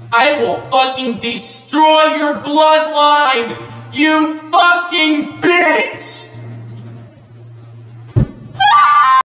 I will fucking destroy your bloodline! You fucking bitch!